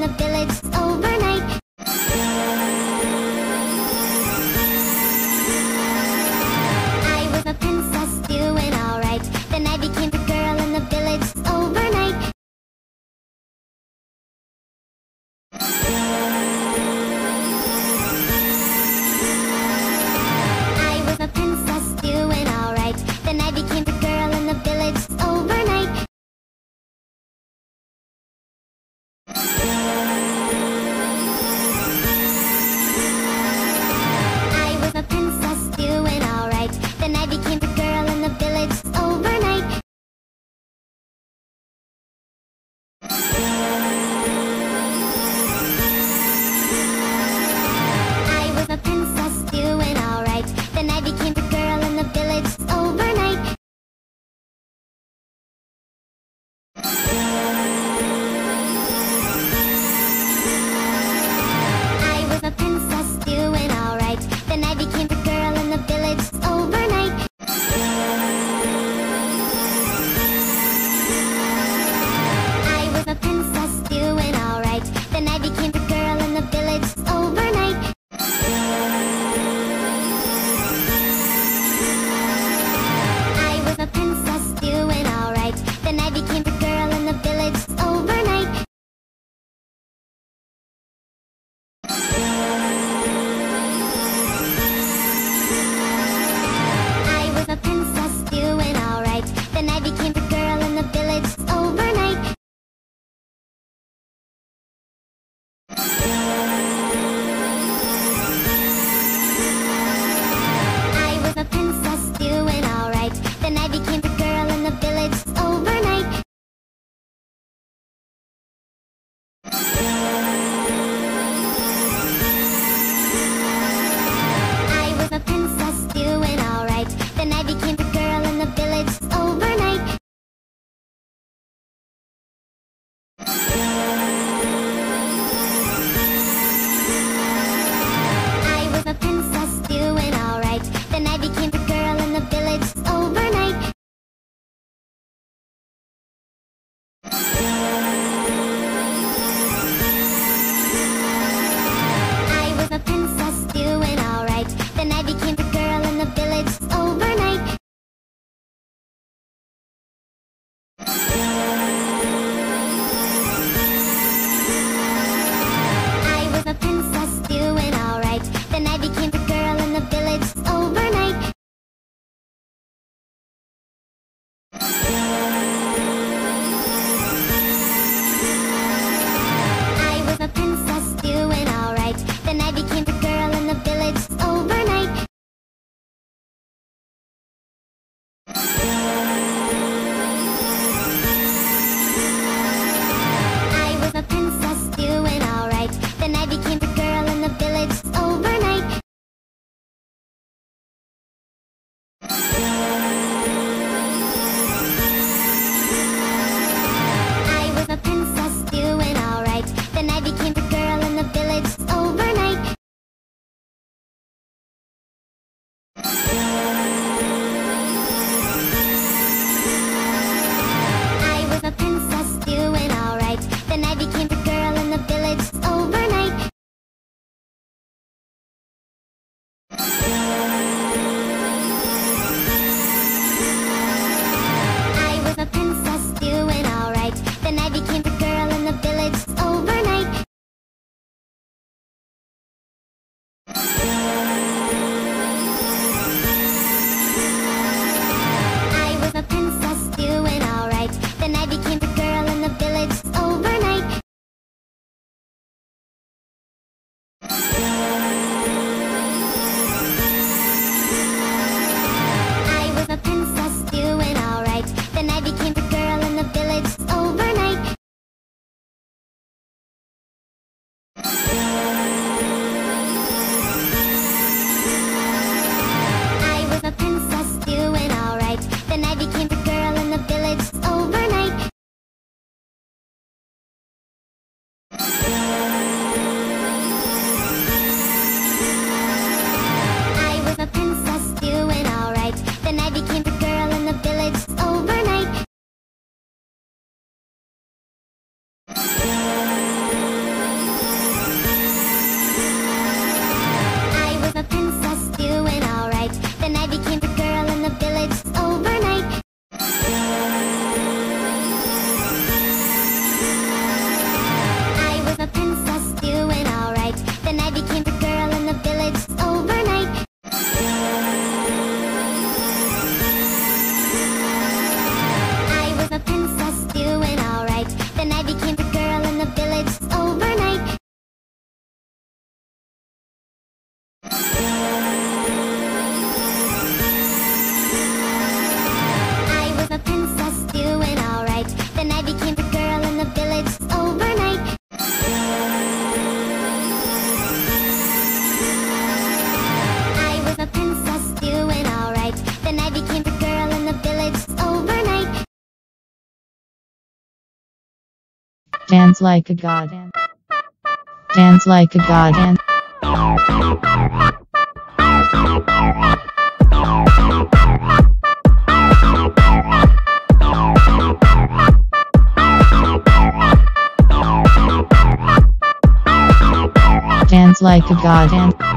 village overnight. I was a princess doing alright. Then I became the girl in the village overnight. I was a princess doing alright. Then I became the girl in the village overnight. I was a princess doing alright. Then I became the girl in the village overnight. I was a princess doing alright. Then I became the girl in the village overnight. I was a princess doing alright. Then I became the girl in the village overnight. I was a princess doing alright. Then I became the girl in the village overnight. I was a princess doing alright. Then I became the girl in the village overnight. I was a princess doing alright. Then I became the girl in the village overnight. I was a princess doing alright. Then I became the girl in the village overnight. I was a princess doing alright. Then I became the girl in the village overnight. I was a princess doing alright. Then I became the girl in the village overnight. I was a princess doing alright. Then I became the girl in the village overnight. I was a princess doing alright. Then I became the girl in the village overnight. I was a princess doing alright. Then I became the girl in the village overnight. I was a princess doing alright. Then I became the girl in the village overnight. I was a princess doing alright. Then I became the girl in the village overnight. I was a princess doing alright. Then I became the girl in the village overnight. I was a princess doing alright. Then I became the girl in the village overnight. I was a princess doing alright. Then I became the girl in the village overnight. Dance like a god. Dance like a god. Dance like a god.